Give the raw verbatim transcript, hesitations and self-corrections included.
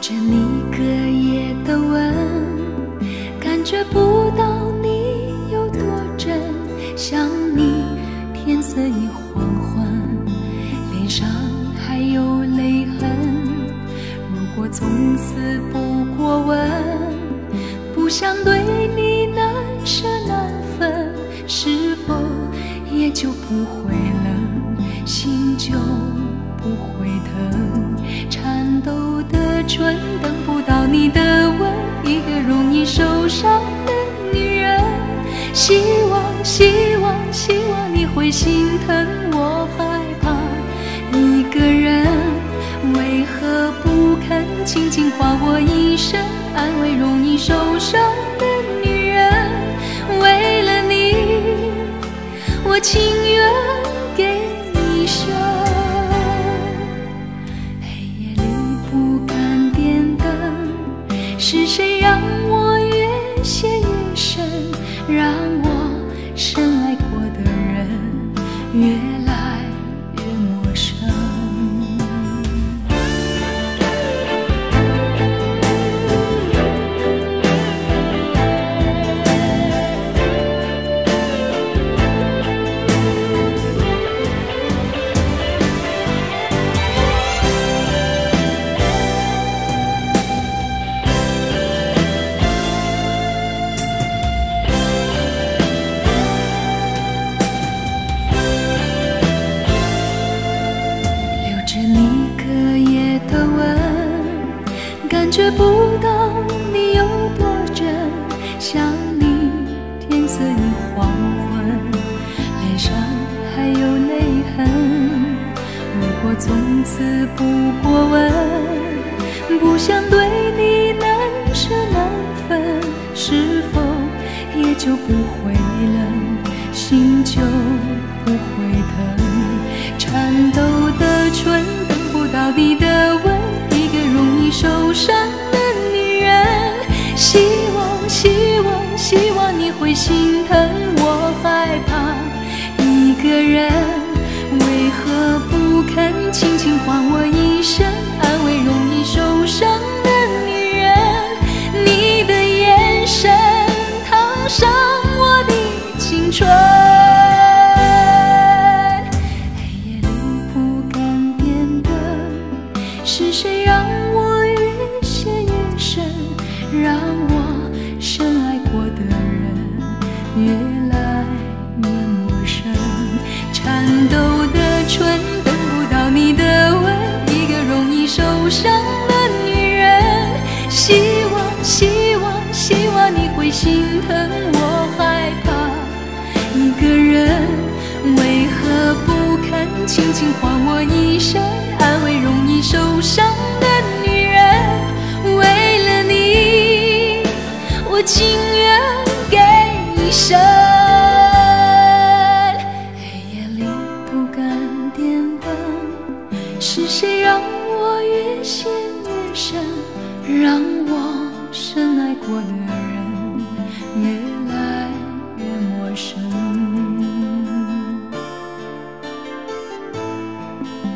着你隔夜的吻，感觉不到你有多真。想你天色已黄昏，脸上还有泪痕。如果从此不过问，不想对你难舍难分，是否也就不会冷，心就不会疼。颤抖的唇等不到你的吻，一个容易受伤的女人。希望希望希望你会心疼，我害怕一个人，为何不肯轻轻唤我一声，安慰容易受伤的女人。为了你，我情愿给一生。黑夜里不敢点灯，是谁让我越陷越深，让我深爱过的人越来越陌生。感觉不到你有多真，想你天色已黄昏，脸上还有泪痕。如果从此不过问，不想对你难舍难分，是否也就不会冷，心就不会疼。颤抖的唇等不到你的吻，一个容易受伤的女人。希望希望希望你会心疼，我害怕一个人，为何不肯轻轻唤我一声，安慰容易受伤的女人。你的眼神烫伤我的青春，黑夜里不敢点灯，是谁让我越陷越深，让我深爱过的人越来越陌生。颤抖的唇等不到你的吻，一个容易受伤的女人。希望希望希望你会心疼，我害怕一个人，为何不肯轻轻唤我一声，安慰容易受伤的女人。为了你，我情愿给一生。黑夜里不敢点灯，是谁让我越陷越深，让我深爱过的人越来越陌生。